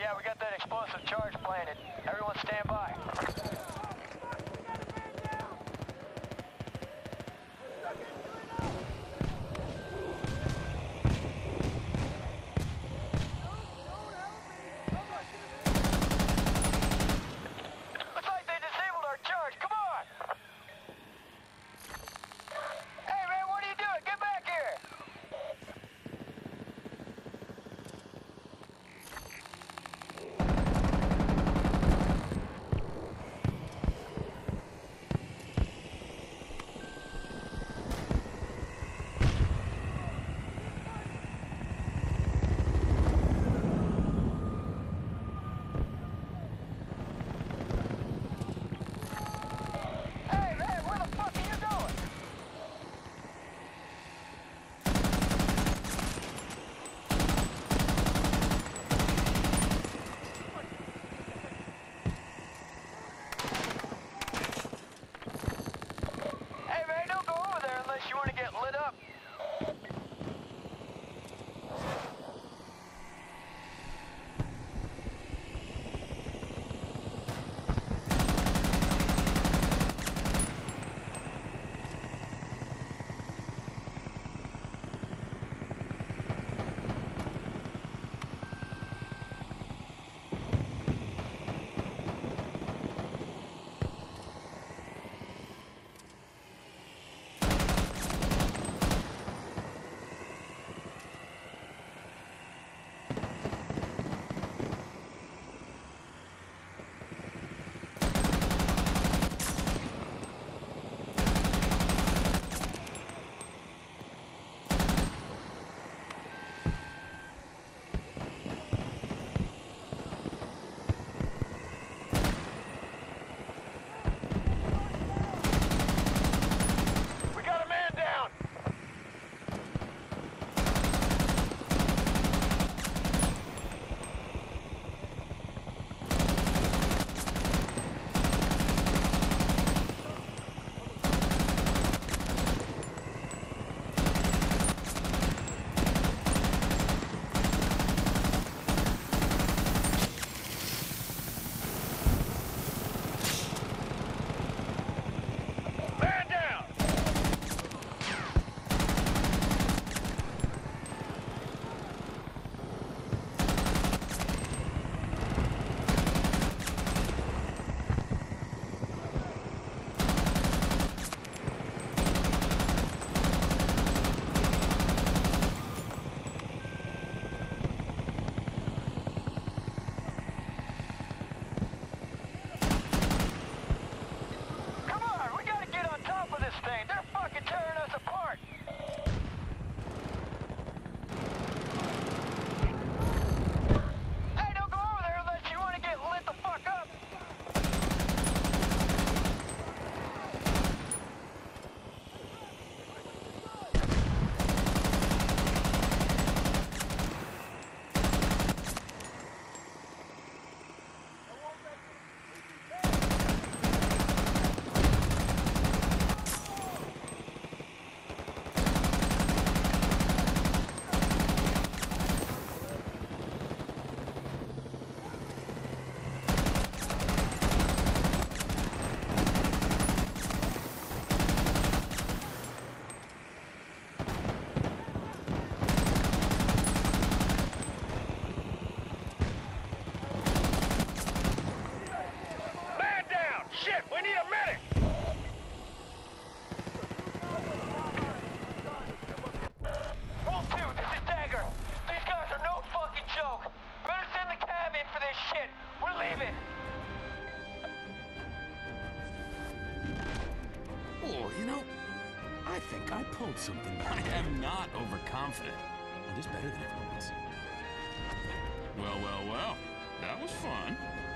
Yeah, we got that explosive charge planted. Everyone stand by. Looks like they disabled our charge. Come on! Hey, man, what are you doing? Get back here! Hey, man, where the fuck are you going? Hey, man, don't go over there unless you want to get lit up. We got a man down! Man down! Come on, we gotta get on top of this thing. They're fucking tearing us apart. Hey, don't go over there unless you want to get lit the fuck up. Man down! Shit, we need a medic! Roll 2, this is Dagger. These guys are no fucking joke. Better send the cab in for this shit. We're leaving. Oh, you know, I think I pulled something, but I am not overconfident. And it's better than everyone's. Well, well, well. That was fun.